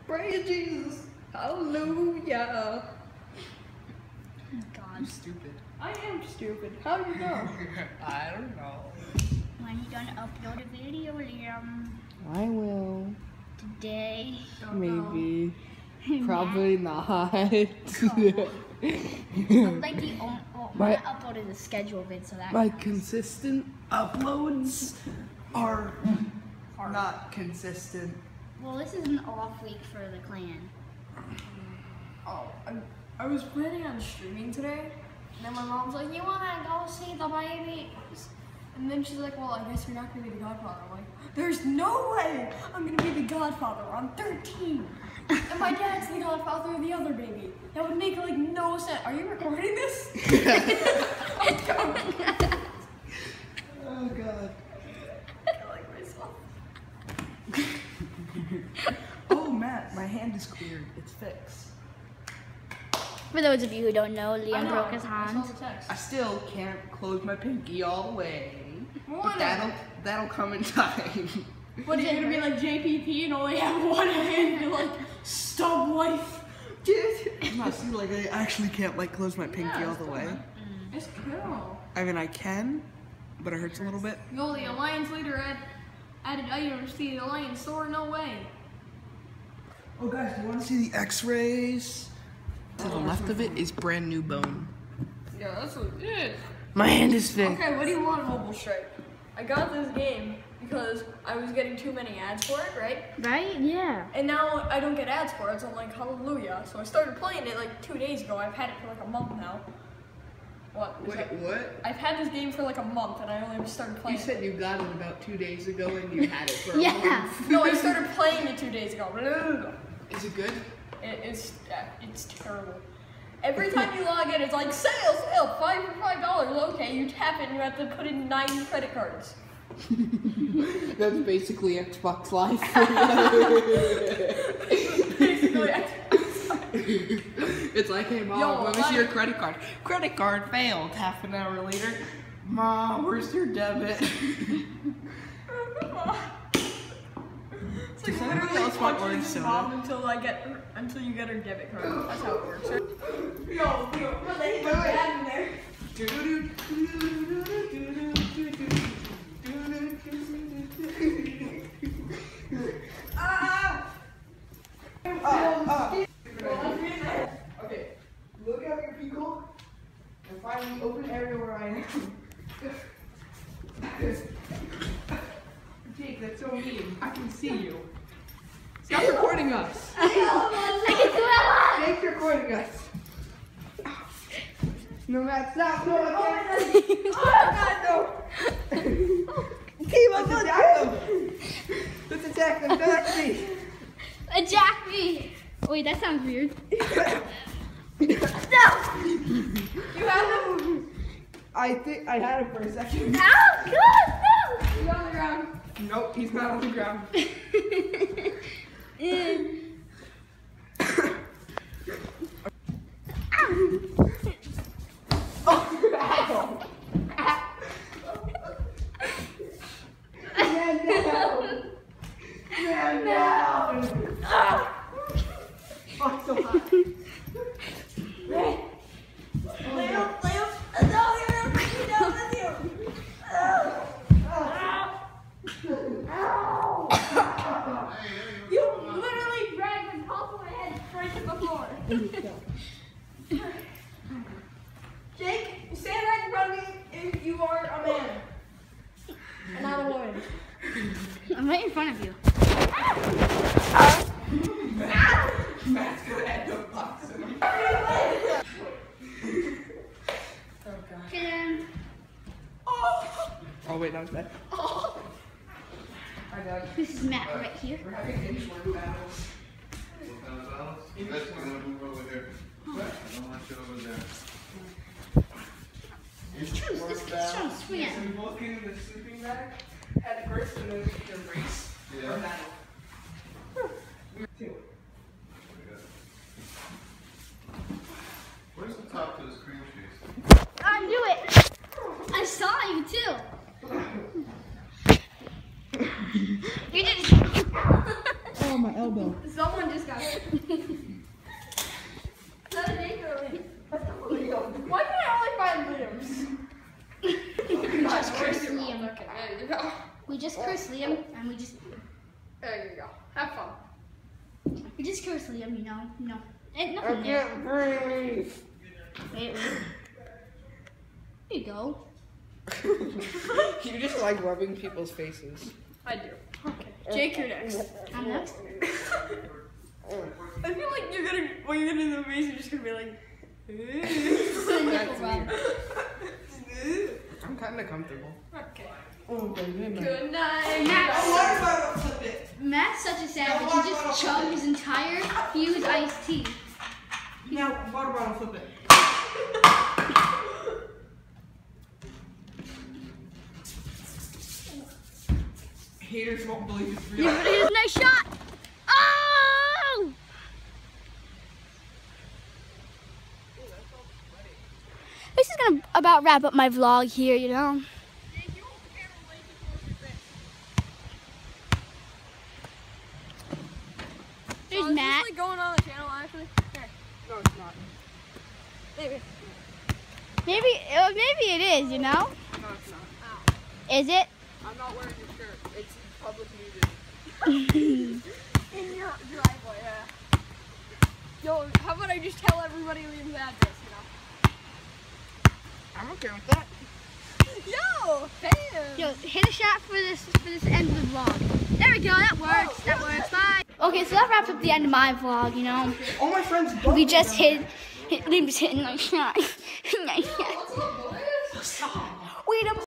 Praise Jesus. Hallelujah. God. I'm stupid. I am stupid. How do you know? I don't know. When are you gonna upload a video, Liam? I will. Today? Maybe. Probably not. Like the my upload is a schedule vid, so that My consistent uploads are not consistent. Well, this is an off week for the clan. Oh, I was planning on streaming today, and then my mom's like, "You wanna go see the babies?" And then she's like, "Well, I guess you're not gonna be the godfather." I'm like, "There's no way I'm gonna be the godfather. I'm 13, and my dad's the godfather of the other baby. That would make like no sense." Are you recording this? I don't. Oh God. I like myself. Oh Matt, my hand is cleared. It's fixed. For those of you who don't know, Liam I broke his I hand. saw the text. I still can't close my pinky all the way. Why But that'll come in time. What are you gonna be like JPP and only have one hand? You're like stub life. No, see, like I actually can't like close my pinky all the way. It's cool. I mean, I can, but it hurts a little bit. Yo, the Alliance leader added items to the Alliance store. No way. Oh guys, do you want to see the X-rays? To the left of it is brand new bone. Yeah, that's what it is. My hand is fixed. Okay, what do you want, Mobile Strike? I got this game because I was getting too many ads for it, right? Right? Yeah. And now I don't get ads for it, so I'm like, hallelujah. So I started playing it like 2 days ago. I've had it for like a month now. What? What? I've had this game for like a month, and I only started playing You said you got it about 2 days ago and you had it for a Yeah. month. No, I started playing it 2 days ago. Is it good? It's terrible. Every time you log in, it's like sale, 5 for $5. Okay, you tap it and you have to put in 9 credit cards. That's basically Xbox Live. Basically, It's like, hey mom, Yo, let me see your credit card. Credit card failed. Half an hour later, Mom, where's your debit? it's like Does anybody literally else want punching orange his soda? mom until you get her debit card. That's how it works. Right? Yo, what the heck is that in there? Okay, look at your pickle and find the open area where I am. Jake, that's so mean. I can see you. Stop recording us. Jake's recording us. No, Matt, stop. No, I can't. Oh, God, no. Let's attack them. Let's attack them. Attack me. Attack me! Wait, that sounds weird. You have him? I think I had him for a second. Ow! God, He's on the ground. Nope, he's not on the ground. Man down! Man down! Oh, so hot. You literally dragged the top of my head straight to the floor. Jake, stand right in front of me if you are a man. And not a woman. I'm right in front of you. Matt's gonna end up boxing him. Oh wait, that was bad. Hi Doug. This is Matt right here. We're having inchworm battles. What kind of battles? That's the one move over here. I don't want you over there. This kid's trying to swing at So me. we both get in the sleeping bag at first and then we can race Yeah. or battle. Two. Where's the top to this cream cheese? I knew it! I saw you too! You didn't. Oh, my elbow. Someone just Why can I only find Liam's? We just cursed Liam. Okay, there you go. We just cursed Liam, and we just There you go. Have fun. cursed Liam. You know. Ain't nothing I there. can't breathe. Wait. There you go. You just like rubbing people's faces. I do. Okay. Jake, you're next. I'm next. I feel like you're gonna, when you're gonna do the face, you're just gonna be like, Nipple rub. I'm kind of comfortable. okay. Oh, baby. Good night. Matt's such a savage. He just chugged his entire fused iced tea. Now, water bottle, flip it. Haters won't believe it's real. Yeah, but it was a nice shot. Oh! This is gonna about wrap up my vlog here, you know. There's Is Matt. this like going on the channel actually? Here. No, it's not. Maybe. Maybe it is, you know. No, it's not. Is it? I'm not wearing your shirt. It's public music. In your driveway, yeah. Yo, how about I just tell everybody Liam's address, you I'm okay with that. know? Yo, damn. Yo, hit a shot for this end of the vlog. There we go. That works. That works. Bye. Okay, so that wraps up the end of my vlog. You know, All my friends. we just Liam just hit a nice shot. Nice shot. What's up, boys? Wait a